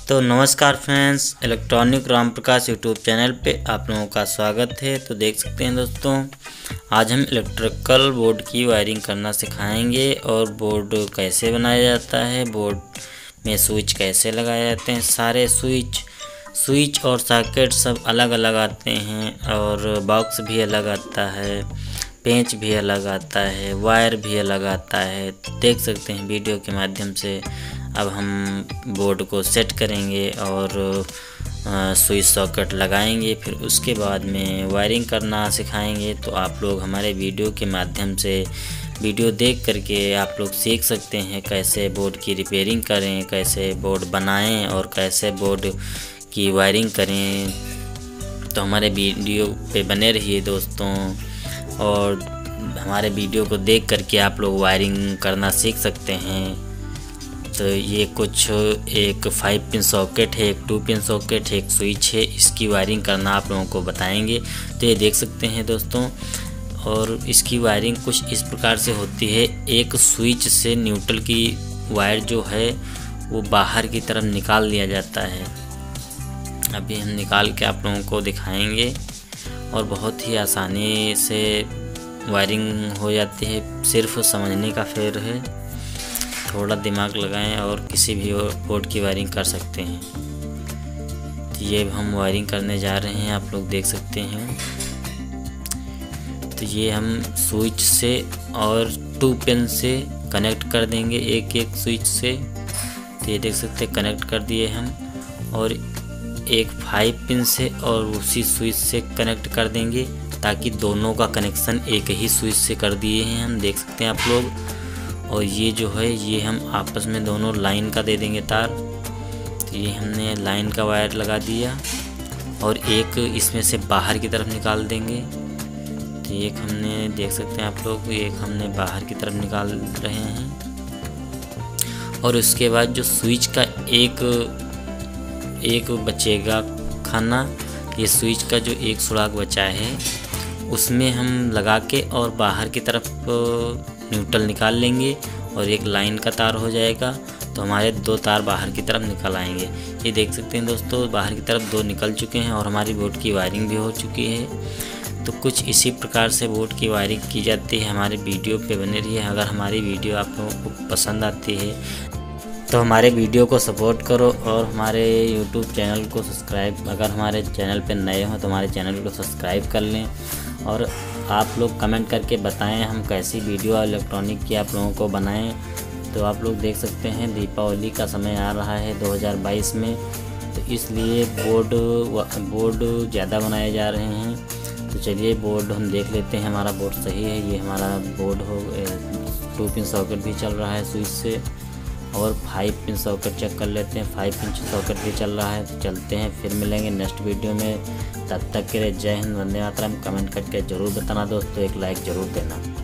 तो नमस्कार friends, electronic Ram Prakash YouTube channel पे आप लोगों का स्वागत है। तो देख सकते हैं दोस्तों, आज हम इलेक्ट्रिकल बोर्ड की वायरिंग करना सिखाएंगे और बोर्ड कैसे बनाया जाता है, बोर्ड में स्विच कैसे लगाए जाते हैं। सारे स्विच और सॉकेट सब अलग अलग आते हैं और बॉक्स भी अलग आता है, पेंच भी अलग आता है, वायर भी अलग आता है। तो देख सकते हैं वीडियो के माध्यम से अब हम बोर्ड को सेट करेंगे और स्विच सॉकेट लगाएंगे, फिर उसके बाद में वायरिंग करना सिखाएंगे। तो आप लोग हमारे वीडियो के माध्यम से वीडियो देख करके आप लोग सीख सकते हैं कैसे बोर्ड की रिपेयरिंग करें, कैसे बोर्ड बनाएं और कैसे बोर्ड की वायरिंग करें। तो हमारे वीडियो पे बने रहिए दोस्तों, और हमारे वीडियो को देख करके आप लोग वायरिंग करना सीख सकते हैं। तो ये कुछ एक 5 पिन सॉकेट है, एक 2 पिन सॉकेट है, एक स्विच है, इसकी वायरिंग करना आप लोगों को बताएंगे। तो ये देख सकते हैं दोस्तों, और इसकी वायरिंग कुछ इस प्रकार से होती है। एक स्विच से न्यूट्रल की वायर जो है वो बाहर की तरफ निकाल लिया जाता है। अभी हम निकाल के आप लोगों को दिखाएंगे और बहुत ही आसानी से वायरिंग हो जाती है। सिर्फ समझने का फेर है, थोड़ा दिमाग लगाएं और किसी भी बोर्ड की वायरिंग कर सकते हैं। तो ये हम वायरिंग करने जा रहे हैं, आप लोग देख सकते हैं। तो ये हम स्विच से और 2 पिन से कनेक्ट कर देंगे, एक स्विच से। तो ये देख सकते हैं कनेक्ट कर दिए हम, और एक 5 पिन से और उसी स्विच से कनेक्ट कर देंगे, ताकि दोनों का कनेक्शन एक ही स्विच से कर दिए हैं हम, देख सकते हैं आप लोग। और ये जो है ये हम आपस में दोनों लाइन का दे देंगे तार। तो ये हमने लाइन का वायर लगा दिया और एक इसमें से बाहर की तरफ निकाल देंगे। तो एक हमने देख सकते हैं आप लोग, एक हमने बाहर की तरफ निकाल रहे हैं। और उसके बाद जो स्विच का एक बचेगा खाना, ये स्विच का जो एक सुराख बचा है उसमें हम लगा के और बाहर की तरफ न्यूट्रल निकाल लेंगे और एक लाइन का तार हो जाएगा। तो हमारे 2 तार बाहर की तरफ निकल आएंगे। ये देख सकते हैं दोस्तों, बाहर की तरफ 2 निकल चुके हैं और हमारी बोर्ड की वायरिंग भी हो चुकी है। तो कुछ इसी प्रकार से बोर्ड की वायरिंग की जाती है। हमारे वीडियो पे बने रहिए। अगर हमारी वीडियो आप लोगों को पसंद आती है तो हमारे वीडियो को सपोर्ट करो और हमारे यूट्यूब चैनल को सब्सक्राइब, अगर हमारे चैनल पे नए हो तो हमारे चैनल को सब्सक्राइब कर लें। और आप लोग कमेंट करके बताएं हम कैसी वीडियो इलेक्ट्रॉनिक की आप लोगों को बनाएं। तो आप लोग देख सकते हैं दीपावली का समय आ रहा है 2022 में, तो इसलिए बोर्ड ज़्यादा बनाए जा रहे हैं। तो चलिए बोर्ड हम देख लेते हैं, हमारा बोर्ड सही है। ये हमारा बोर्ड हो 2 पिन सॉकेट भी चल रहा है स्विच से, और 5 पिन सॉकेट चेक कर लेते हैं, 5 पिन सॉकेट भी चल रहा है। तो चलते हैं, फिर मिलेंगे नेक्स्ट वीडियो में। तब तक के लिए जय हिंद, वंदे मातरम। कमेंट करके ज़रूर बताना दोस्तों, एक लाइक ज़रूर देना।